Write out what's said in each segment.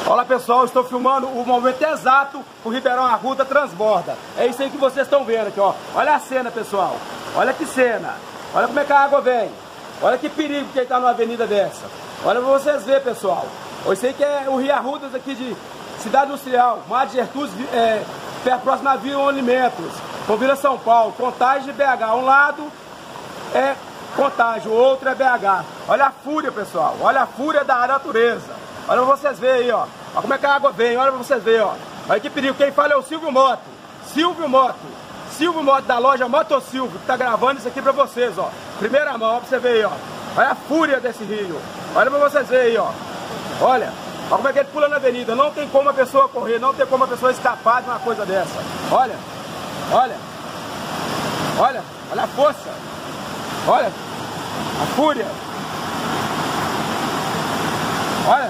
Olá pessoal, estou filmando o momento exato que o Ribeirão Arruda transborda. É isso aí que vocês estão vendo aqui, ó. Olha a cena, pessoal. Olha que cena. Olha como é que a água vem. Olha que perigo que ele está numa avenida dessa. Olha para vocês verem, pessoal. Isso aí que é o Rio Arrudas aqui de Cidade Industrial, Mar de Gertrudes, próximo a Vila Alimentos, com Vila São Paulo, Contagem e BH. Um lado é Contagem, o outro é BH. Olha a fúria, pessoal. Olha a fúria da natureza. Olha pra vocês verem aí, ó. Olha como é que a água vem, olha pra vocês verem, ó. Olha que perigo, quem fala é o Silvio Moto. Silvio Moto da loja Moto Silvio, que tá gravando isso aqui pra vocês, ó. Primeira mão, ó, pra você ver aí, ó. Olha a fúria desse rio. Olha pra vocês verem aí, ó. Olha como é que ele pula na avenida. Não tem como a pessoa correr, não tem como a pessoa escapar de uma coisa dessa. Olha a força. Olha a fúria. Olha.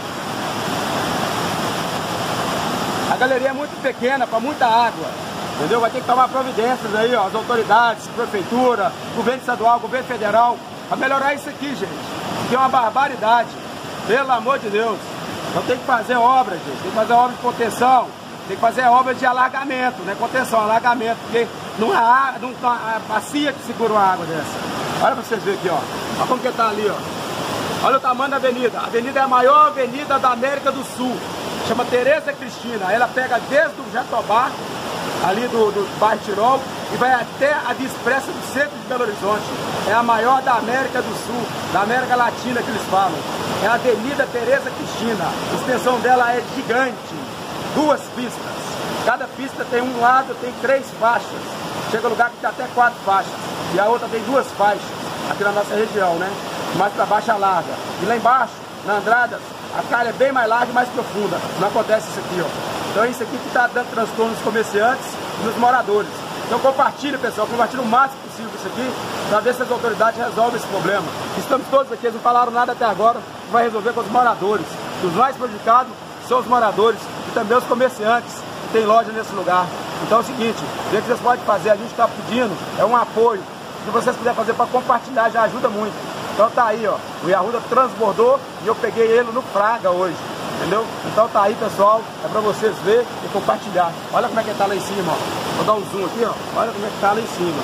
A galeria é muito pequena para muita água, entendeu? Vai ter que tomar providências aí, ó, as autoridades, prefeitura, governo estadual, governo federal, para melhorar isso aqui, gente. Que é uma barbaridade, pelo amor de Deus. Então tem que fazer obra, gente, tem que fazer obra de contenção, tem que fazer obra de alargamento, né? Contenção, alargamento, porque não há bacia que segura uma água dessa. Olha para vocês verem aqui, ó. Olha como que tá ali, ó. Olha o tamanho da avenida. A avenida é a maior avenida da América do Sul. Chama Tereza Cristina. Ela pega desde o Jatobá, ali do bairro Tirol, e vai até a Via Expressa do centro de Belo Horizonte. É a maior da América do Sul, da América Latina que eles falam. É a Avenida Tereza Cristina. A extensão dela é gigante. 2 pistas. Cada pista tem um lado, tem 3 faixas. Chega lugar que tem até 4 faixas. E a outra tem 2 faixas, aqui na nossa região, né? Mais para baixo a larga. E lá embaixo, na Andradas, a calha é bem mais larga e mais profunda. Não acontece isso aqui, ó. Então é isso aqui que está dando transtorno nos comerciantes e nos moradores. Então compartilhe, pessoal, compartilhe o máximo possível isso aqui, para ver se as autoridades resolvem esse problema. Estamos todos aqui, eles não falaram nada até agora, que vai resolver com os moradores. Os mais prejudicados são os moradores e também os comerciantes que têm loja nesse lugar. Então é o seguinte, o que vocês podem fazer, a gente está pedindo, é um apoio. Se vocês puderem fazer para compartilhar, já ajuda muito. Então tá aí, ó, o Rio Arruda transbordou e eu peguei ele no Fraga hoje, entendeu? Então tá aí, pessoal, é pra vocês verem e compartilhar. Olha como é que tá lá em cima, ó. Vou dar um zoom aqui, ó. Olha como é que tá lá em cima.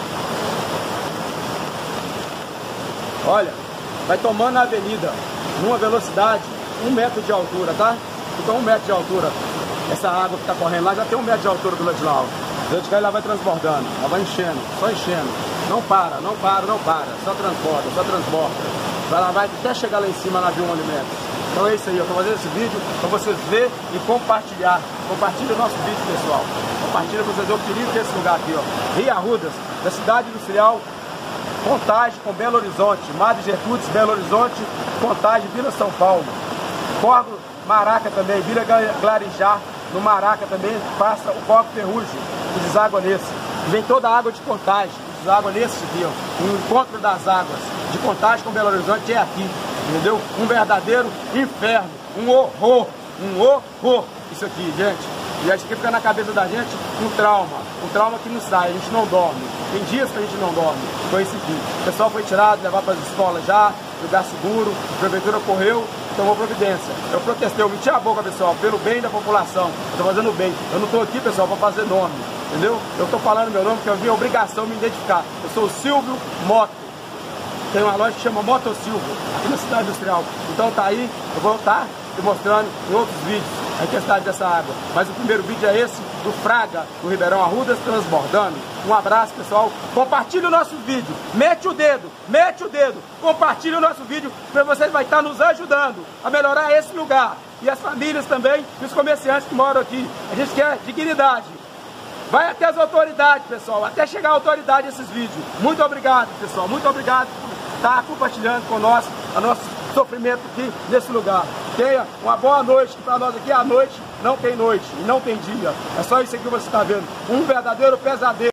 Olha, vai tomando a avenida numa velocidade 1 metro de altura, tá? Então 1 metro de altura. Essa água que tá correndo lá já tem 1 metro de altura do lado de lá, ó. Do lado de cá ela vai transbordando, ela vai enchendo, só enchendo. Não para, só transborda. Ela vai até chegar lá em cima na Vila Alimentos. Então é isso aí, eu tô fazendo esse vídeo para vocês verem e compartilhar. Compartilha o nosso vídeo, pessoal. Compartilha para vocês verem o perigo desse lugar aqui, ó. Rio Arrudas, da Cidade Industrial, Contagem com Belo Horizonte, Mar de Gertrudes, Belo Horizonte, Contagem, Vila São Paulo. Córrego Maraca também, Vila Glarijá, no Maraca também passa o Córrego Ferrugem, que deságua nesse. Vem toda a água de Contagem. Água nesse aqui, ó, o encontro das águas de Contagem com Belo Horizonte é aqui, entendeu? Um verdadeiro inferno, um horror, isso aqui, gente. E acho que fica na cabeça da gente um trauma que não sai, a gente não dorme, tem dias que a gente não dorme. Foi isso aqui, o pessoal foi tirado, levar para as escolas já, lugar seguro, a prefeitura correu, tomou providência. Eu protestei, eu meti a boca, pessoal, pelo bem da população, eu tô fazendo bem, eu não tô aqui, pessoal, para fazer nome. Entendeu? Eu estou falando meu nome porque eu vi a obrigação de me identificar. Eu sou o Silvio Moto. Tem uma loja que chama Moto Silvio, aqui na Cidade Industrial. Então tá aí, eu vou estar mostrando em outros vídeos a questão dessa água. Mas o primeiro vídeo é esse, do Fraga, do Ribeirão Arrudas transbordando. Um abraço, pessoal. Compartilhe o nosso vídeo. Mete o dedo. Compartilhe o nosso vídeo, porque vocês vão estar nos ajudando a melhorar esse lugar. E as famílias também, e os comerciantes que moram aqui. A gente quer dignidade. Vai até as autoridades, pessoal, até chegar à autoridade esses vídeos. Muito obrigado, pessoal, muito obrigado por estar compartilhando com nós o nosso sofrimento aqui nesse lugar. Tenha uma boa noite, que para nós aqui à noite não tem noite e não tem dia. É só isso aqui que você está vendo, um verdadeiro pesadelo.